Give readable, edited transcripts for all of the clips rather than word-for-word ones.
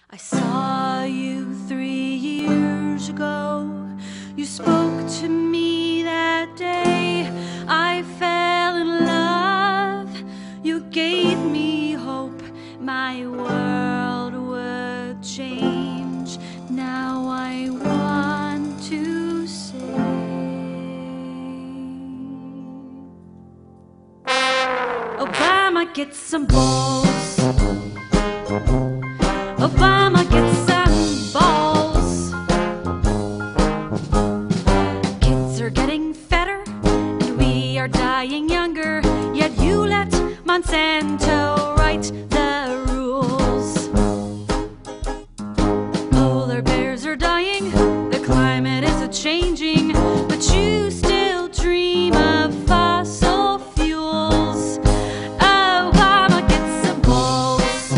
I saw you 3 years ago. You spoke to me that day. I fell in love. You gave me hope. My world would change. Now I want to say, Obama, get some balls. Obama, get some balls. Kids are getting fatter and we are dying younger, yet you let Monsanto write the rules. Polar bears are dying, the climate is a-changing, but you still dream of fossil fuels. Obama, get some balls.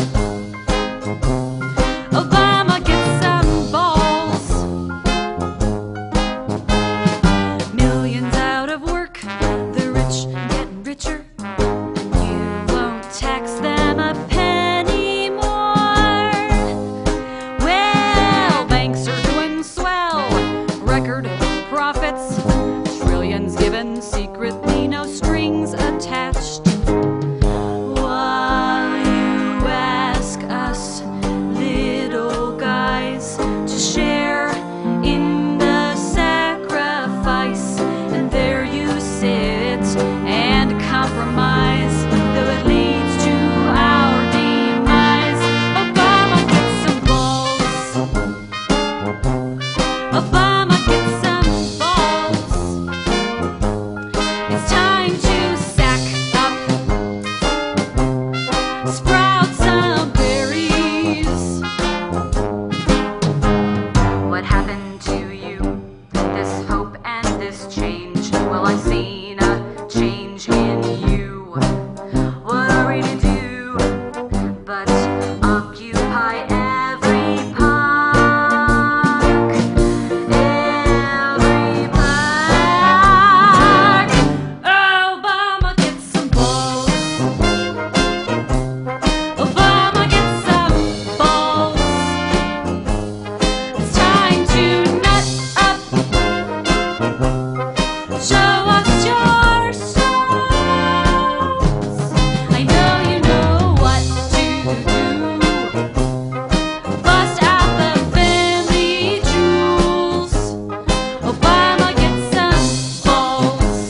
Obama, get some balls. Millions out of work, the rich getting richer, and you won't tax them a penny more. Well, banks are doing swell, record profits, trillions given secretly, no strings attached. While you ask us little guys to share in the sacrifice, and there you sit and compromise, though it leads to our demise. Obama, get some balls. Obama, get some balls. It's time to sack up, sprout some berries. What happened to you? This hope and this change? Well, I've seen a change in you. What are we to do but occupy every park? Every park. Obama, get some balls. Obama, get some balls. It's time to nut up. Show us your souls. I know you know what to do. Bust out the family jewels. Obama, get some balls.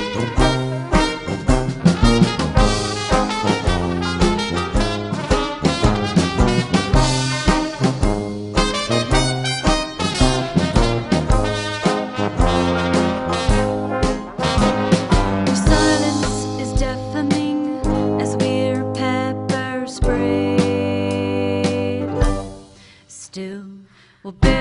Your silence is deafening as we're pepper sprayed. Still, we'll bear